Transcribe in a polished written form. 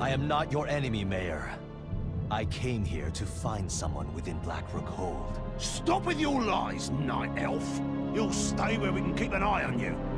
I am not your enemy, Mayor. I came here to find someone within Blackbrook Hold. Stop with your lies, Night Elf. You'll stay where we can keep an eye on you.